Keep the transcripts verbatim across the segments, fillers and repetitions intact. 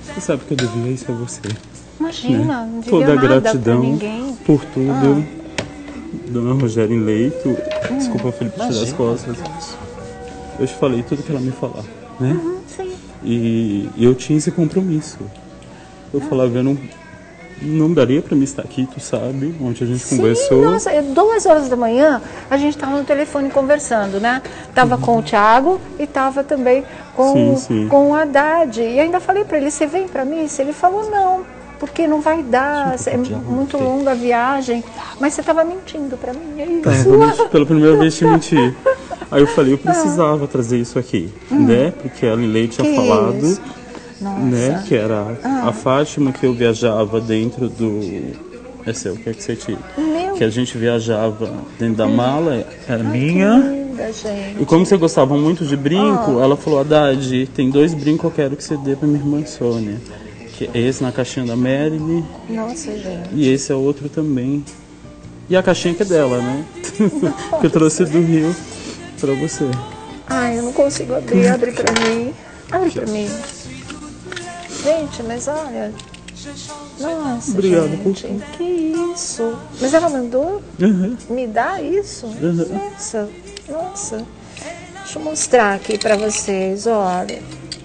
Você sabe que eu devia isso a você. Imagina, né? não devia Toda a nada gratidão pra ninguém. por tudo. Ah. Dona Rogéria em leito. Hum, Desculpa, Felipe, tirar as costas. Eu te falei tudo que ela me falar, né? Uhum, sim. E, e eu tinha esse compromisso. Eu falava, eu não, não daria pra mim estar aqui, tu sabe, onde a gente Sim, conversou. Nossa, duas horas da manhã a gente estava no telefone conversando, né? Tava uhum. com o Thiago e tava também com, sim, sim. com o Haddad. E ainda falei para ele, você vem para mim? Ele falou não, porque não vai dar, é muito longa a viagem. Mas você estava mentindo para mim, é isso? Tava, pela primeira vez te menti. Aí eu falei, eu precisava ah. trazer isso aqui, hum. né? Porque a Lilei tinha que falado, isso? né? Que era ah. a Fátima, que eu viajava dentro do... Esse é o que é que você tira? Meu. Que a gente viajava dentro da mala, era Ai, minha. Linda, gente. E como você gostava muito de brinco, ah. ela falou, Haddad, tem dois brincos que eu quero que você dê pra minha irmã Sônia. Que é esse na caixinha da Marilyn. Nossa, gente. E esse é outro também. E a caixinha que é dela, né? que eu trouxe do Rio pra você. Ai, eu não consigo abrir. Abre pra mim. Abre pra mim. Gente, mas olha... Nossa, obrigado, gente. Por... Que isso? Mas ela mandou uhum. me dar isso? Uhum. Nossa, nossa. Deixa eu mostrar aqui pra vocês, olha.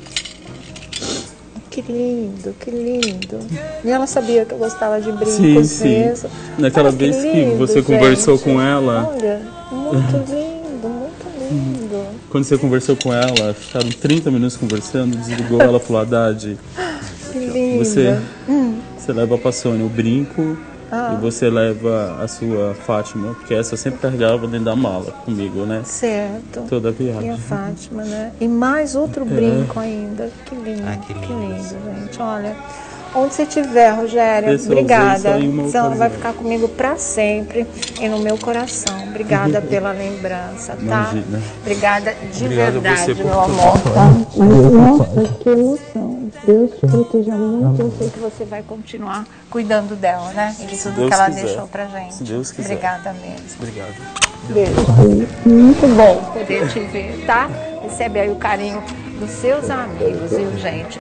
Que lindo, que lindo. E ela sabia que eu gostava de brincos sim, sim. mesmo. Naquela olha, vez que, que lindo, você gente. conversou com ela. Olha, muito lindo, muito lindo. Quando você conversou com ela, ficaram trinta minutos conversando, desligou, ela falou, Haddad, que lindo. Você, hum. você leva pra Sônia o brinco ah. e você leva a sua Fátima, porque essa eu sempre carregava dentro da mala comigo, né? Certo. Toda a viagem. E a Fátima, né? E mais outro brinco é. ainda. Que lindo, ah, que lindo, que lindo, gente. Olha, onde você estiver, Rogéria, Esse obrigada. Você vai ficar comigo pra sempre e no meu coração. Obrigada pela lembrança, tá? Imagina. Obrigada de Obrigado verdade, você meu amor. Tá? Nossa, que emoção. Deus te proteja muito. Eu sei que você vai continuar cuidando dela, né? E de tudo Deus que ela quiser. deixou pra gente. Se Deus quiser. Obrigada mesmo. Obrigado. Beijo. Muito bom poder te ver, tá? Recebe aí o carinho dos seus amigos, viu, gente?